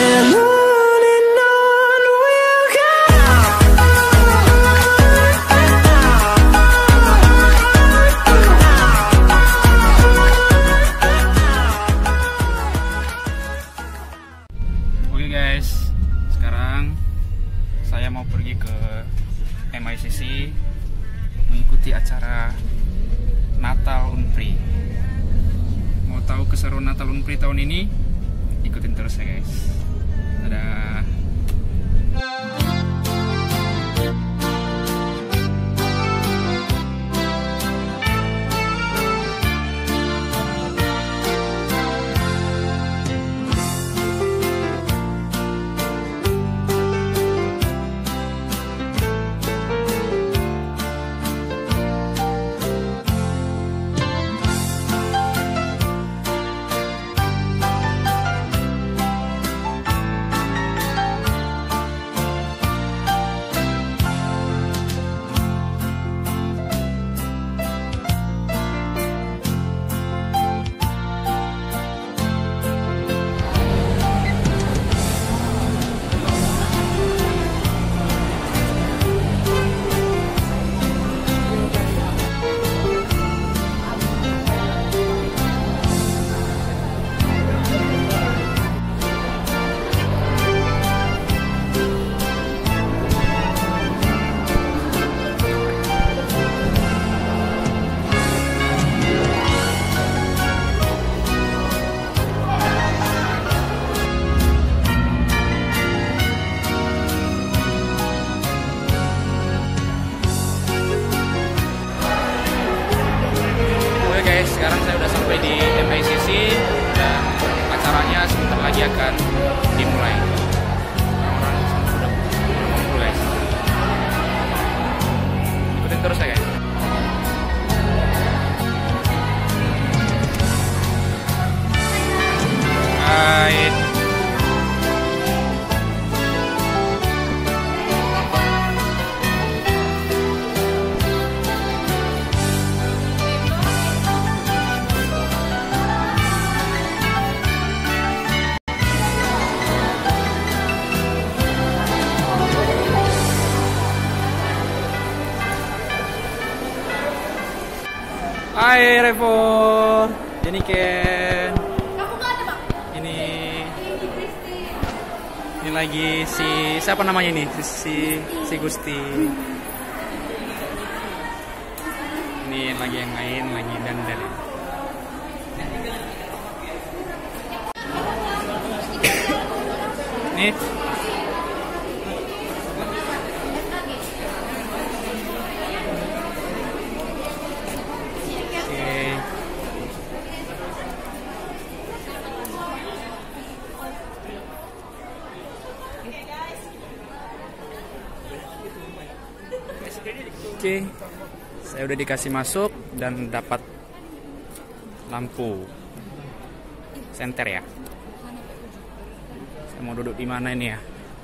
and on we'll go. Oke guys, sekarang saya mau pergi ke MICC mengikuti acara Natal Unpri. Mau tahu keseruan Natal Unpri tahun ini? Ikutin terus ya guys. Dadah. Sekarang saya udah sampai di MICC dan acaranya sebentar lagi akan dimulai. Orang-orang sudah ngumpul guys. Ikutin terus ya guys. Hai. Hai Revo, ini Ken. Ini lagi si siapa namanya ini? Si Gusti. Ini lagi yang main, lagi dandan. Nih. Oke, saya udah dikasih masuk dan dapat lampu senter ya. Saya mau duduk di mana ini ya?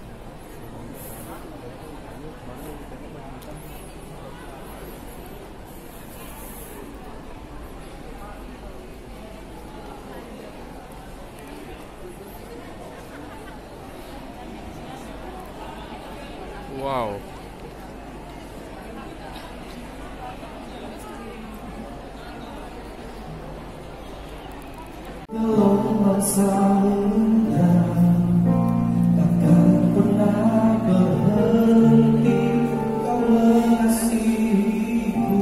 Wow. Takkan pernah berhenti kau mengasihiku,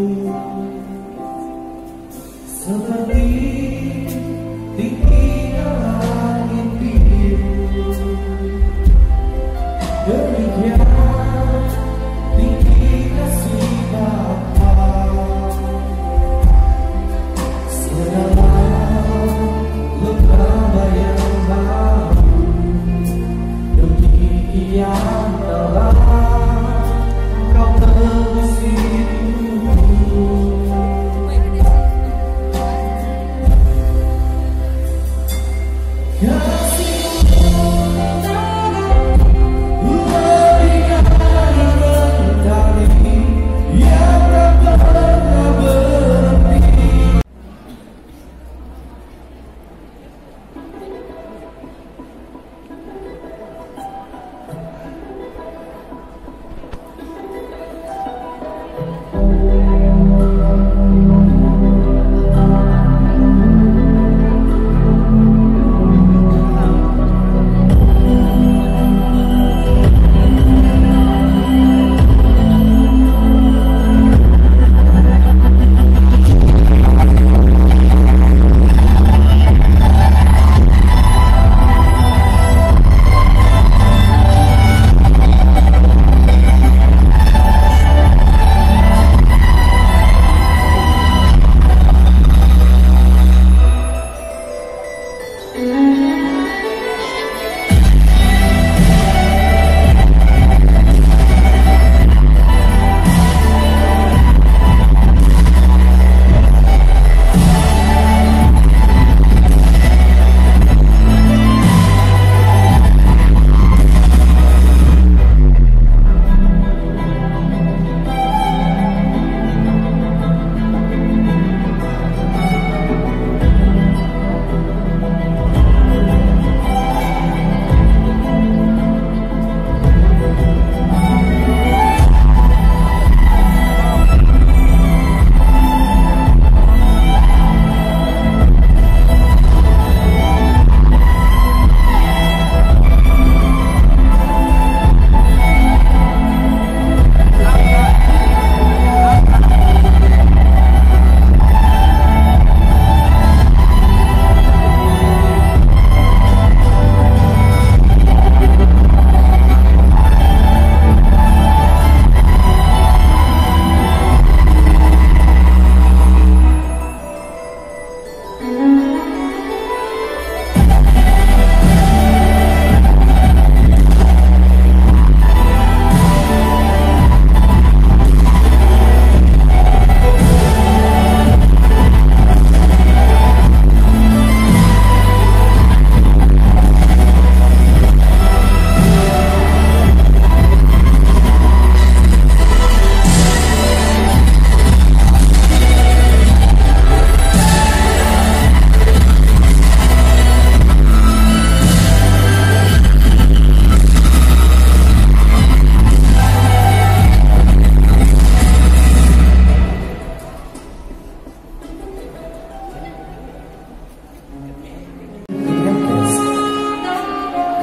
seperti tingginya langit biru, demikian tinggi kasih Bapa. Kasih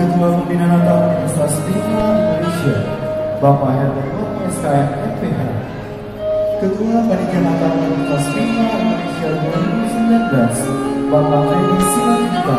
Ketua Pembina Natal Universitas Lingkungan Indonesia, Bapak Hermanto SKM FPH. Ketua Panitia Natal Universitas Lingkungan Indonesia 2019, Bapak Fedi Simanjuntak.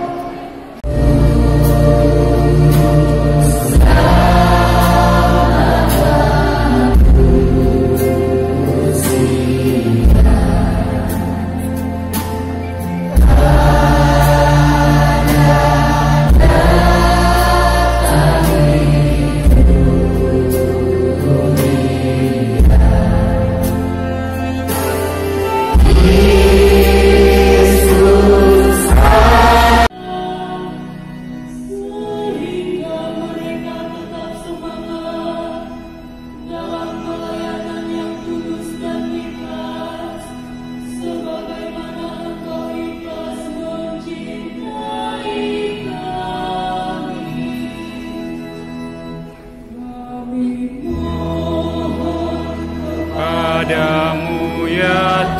Padamu ya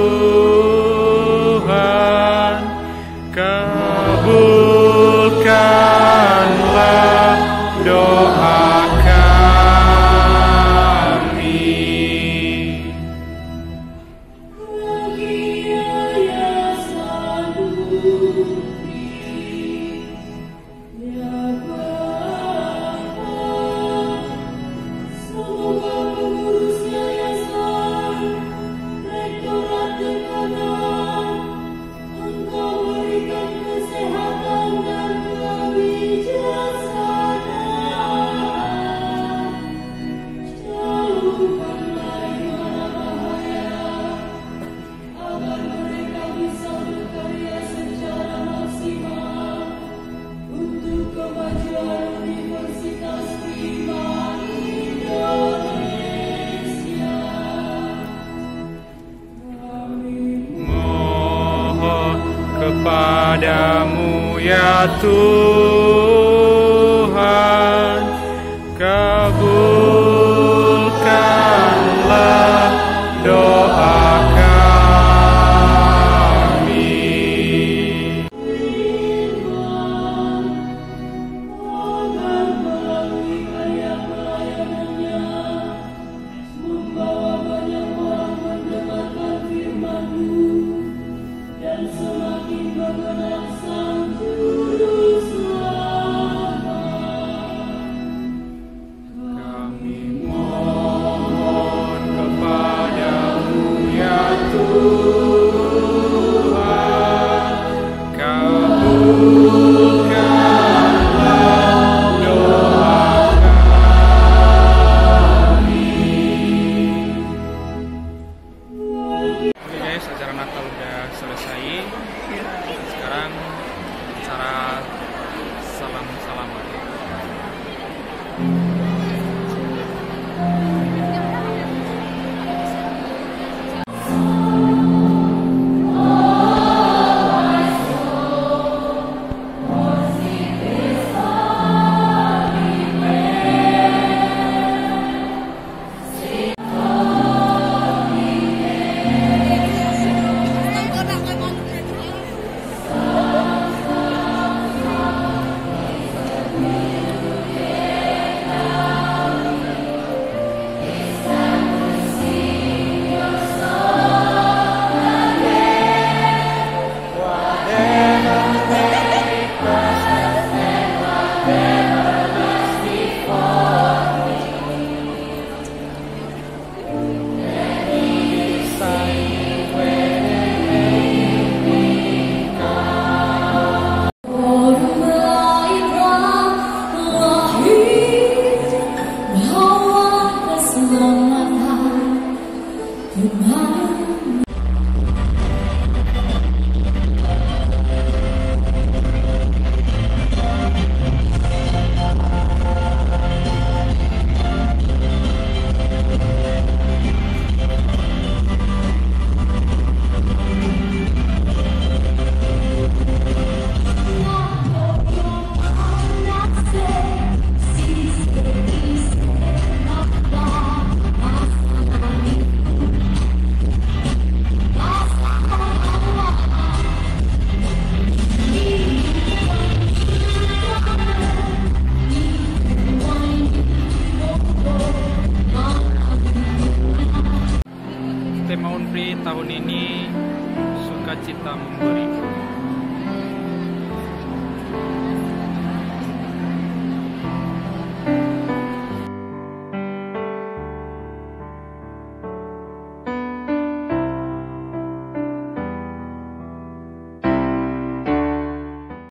Tuhan, kabulkanlah doa kami. Kepadamu ya Tuhan, kabulkanlah doa kami. Acara Natal udah selesai. Sekarang acara salam-salaman. sukacita memberi.